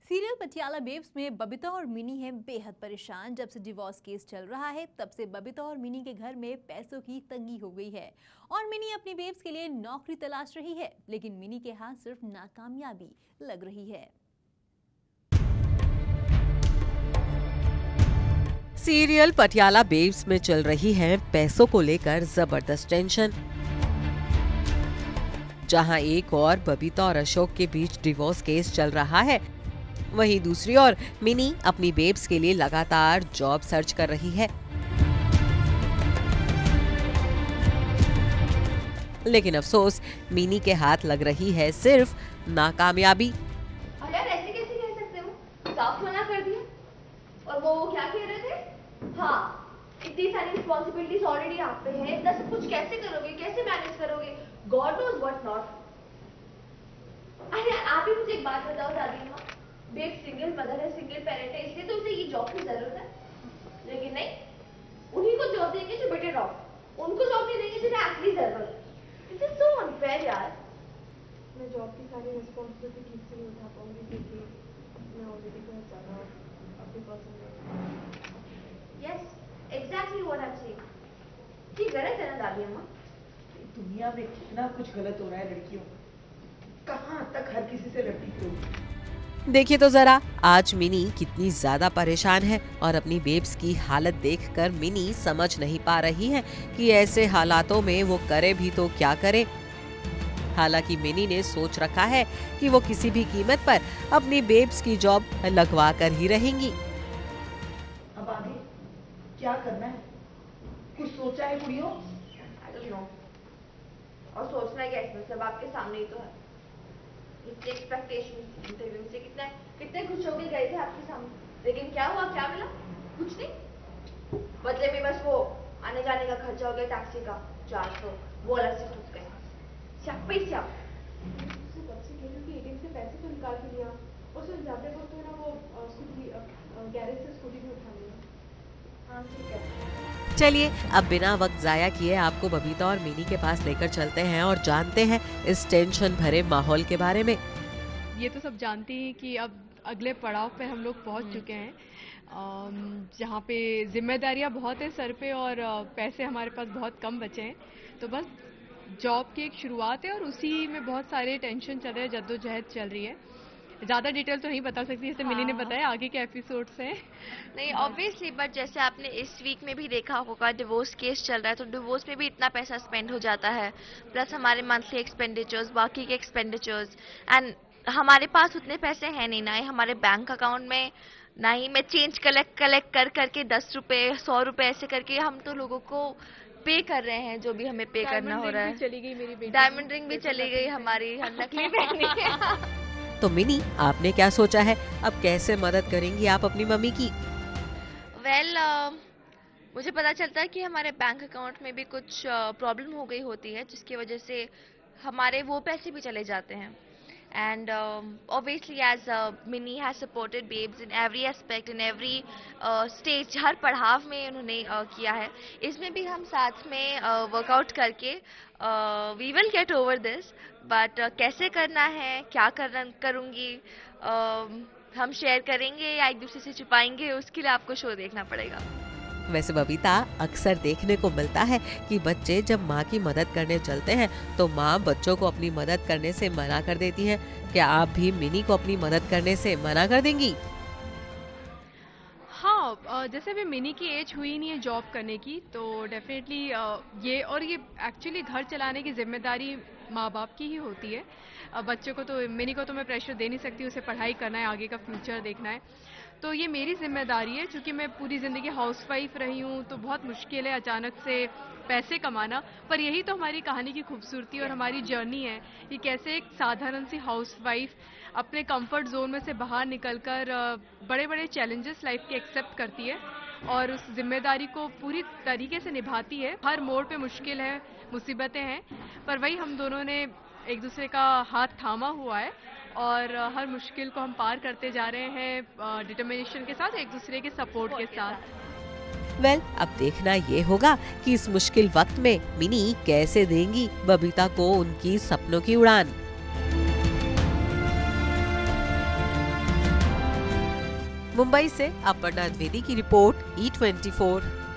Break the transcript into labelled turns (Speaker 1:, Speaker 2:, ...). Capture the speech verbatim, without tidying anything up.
Speaker 1: Serial Patiala babes में बबीता और mini हैं बेहद परेशान। जब से डिवोर्स केस चल रहा है तब से बबीता और मिनी के घर में पैसों की तंगी हो गई है और मिनी अपनी बेब्स के लिए नौकरी तलाश रही है, लेकिन मिनी के हाथ सिर्फ नाकामयाबी लग रही है।
Speaker 2: सीरियल पटियाला बेब्स में चल रही है पैसों को लेकर जबरदस्त टेंशन। जहां एक और बबीता और अशोक के बीच डिवोर्स केस चल रहा है, वहीं दूसरी ओर मिनी अपनी बेब्स के लिए लगातार जॉब सर्च कर रही है। लेकिन अफसोस, मिनी के हाथ लग रही है सिर्फ नाकामयाबी।
Speaker 3: यार ऐसे कैसे कह सकते हो? साफ मना कर दिया। और वो क्या कह रहे थे? हाँ, इतनी सारी रिस्पॉन्सिबिलिटीज ऑलरेडी आप पे है, इतना सब कुछ कैसे करोगे, कैसे मैनेज करोगे? God knows what not. अरे आप ही मुझे एक बात बताओ दादी माँ, बेब सिंगल मदर है, सिंगल पेरेंट है, इसलिए तो उसे ये जॉब की जरूरत है। लेकिन नहीं, उन्हीं को जॉब देंगे जो बेटर ऑफ, उनको जॉब नहीं देंगे जिन्हें एक्चुअली जरूरत है। इट इज सो अनफेयर यार।
Speaker 4: मैं जॉब की सारी रिस्पॉन्सिबिलिटी ठीक से नहीं उठा पाऊंगी क्योंकि मैं ऑलरेडी बहुत ज़्यादा अपनी person.
Speaker 3: Yes, exactly what I am saying. ये गलत है ना दादी अम्मा?
Speaker 5: दुनिया में कितना कुछ गलत हो रहा है लड़कियों, कहाँ तक हर किसी से लड़ती फिरोगी।
Speaker 2: देखिए तो जरा, आज मिनी कितनी ज्यादा परेशान है और अपनी बेब्स की हालत देखकर मिनी समझ नहीं पा रही है कि ऐसे हालातों में वो करे भी तो क्या करे। हालांकि मिनी ने सोच रखा है कि वो किसी भी कीमत पर अपनी बेब्स की जॉब लगवा कर ही रहेंगी।
Speaker 5: अब आगे क्या करना है, कुछ सोचा है कुड़ियों?
Speaker 3: I don't know. और सोचना है कैसे, सब आपके सामने ही तो है। इतने एक्सपेक्टेशन इंटरव्यू से कितने कितने खुश होकर गए थे आपके सामने, लेकिन क्या हुआ, क्या मिला? कुछ नहीं। बदले में बस वो आने जाने का खर्चा हो गया, टैक्सी का चार सौ, वो अलग से ठुस गए। स्यापे स्याप।
Speaker 4: उससे बच्चे के लिए एटीएम से पैसे तो निकाल के लिया, और फिर जाते वक्त तो ना वो स्कूटी गैरेज से स्कूटी भी उठा लिया।
Speaker 3: हाँ ठीक है।
Speaker 2: चलिए अब बिना वक्त जाया किए आपको बबीता और मिनी के पास लेकर चलते हैं और जानते हैं इस टेंशन भरे माहौल के बारे में।
Speaker 6: ये तो सब जानते हैं कि अब अगले पड़ाव पे हम लोग पहुंच चुके हैं, जहाँ पे जिम्मेदारियां बहुत है सर पे और पैसे हमारे पास बहुत कम बचे हैं। तो बस जॉब की एक शुरुआत है और उसी में बहुत सारे टेंशन चल रहे हैं, जद्दोजहद चल रही है। ज़्यादा डिटेल तो नहीं बता सकती, जैसे मिली ने बताया आगे के एपिसोड्स हैं।
Speaker 3: नहीं ऑब्वियसली, बट जैसे आपने इस वीक में भी देखा होगा, डिवोर्स केस चल रहा है, तो डिवोर्स में भी इतना पैसा स्पेंड हो जाता है, प्लस हमारे मंथली एक्सपेंडिचर्स, बाकी के एक्सपेंडिचर्स, एंड हमारे पास उतने पैसे हैं नहीं, ना ही हमारे बैंक अकाउंट में, ना ही मैं चेंज कलेक्ट कलेक्ट कर करके दस रुपए सौ रुपए ऐसे करके हम तो लोगों को पे कर रहे हैं जो भी हमें पे करना हो रहा है।
Speaker 6: चली गई मेरी बेटी,
Speaker 3: डायमंड रिंग भी चली गई हमारी, हम नकली पहनी है।
Speaker 2: तो मिनी, आपने क्या सोचा है, अब कैसे मदद करेंगी आप अपनी मम्मी की?
Speaker 3: वेल well, uh, मुझे पता चलता है कि हमारे बैंक अकाउंट में भी कुछ प्रॉब्लम uh, हो गई होती है, जिसकी वजह से हमारे वो पैसे भी चले जाते हैं। And obviously as Mini has supported Babes in every aspect, in every stage, हर पड़ाव में उन्होंने uh, किया है। इसमें भी हम साथ में वर्कआउट uh, करके we will get over this, but कैसे करना है, क्या कर करूँगी, uh, हम शेयर करेंगे या एक दूसरे से छुपाएंगे, उसके लिए आपको शो देखना पड़ेगा।
Speaker 2: वैसे बबीता, अक्सर देखने को मिलता है कि बच्चे जब माँ की मदद करने चलते हैं तो माँ बच्चों को अपनी मदद करने से मना कर देती है। क्या आप भी मिनी को अपनी मदद करने से मना कर देंगी?
Speaker 6: हाँ, जैसे अभी मिनी की एज हुई नहीं है जॉब करने की, तो डेफिनेटली ये और ये एक्चुअली घर चलाने की जिम्मेदारी माँ बाप की ही होती है। बच्चे को तो, मिनी को तो मैं प्रेशर दे नहीं सकती, उसे पढ़ाई करना है, आगे का फ्यूचर देखना है, तो ये मेरी जिम्मेदारी है। क्योंकि मैं पूरी ज़िंदगी हाउसवाइफ रही हूँ, तो बहुत मुश्किल है अचानक से पैसे कमाना, पर यही तो हमारी कहानी की खूबसूरती और हमारी जर्नी है कि कैसे एक साधारण सी हाउसवाइफ अपने कंफर्ट जोन में से बाहर निकलकर बड़े बड़े चैलेंजेस लाइफ के एक्सेप्ट करती है और उस जिम्मेदारी को पूरी तरीके से निभाती है। हर मोड़ पे मुश्किल है, मुसीबतें हैं, पर वही हम दोनों ने एक दूसरे का हाथ थामा हुआ है और हर मुश्किल को हम पार करते जा रहे हैं डिटर्मिनेशन के साथ, एक दूसरे के सपोर्ट के साथ।
Speaker 2: वेल well, अब देखना ये होगा कि इस मुश्किल वक्त में मिनी कैसे देंगी बबीता को उनकी सपनों की उड़ान। मुंबई से अपर्णा द्विवेदी की रिपोर्ट ई ट्वेंटी फोर।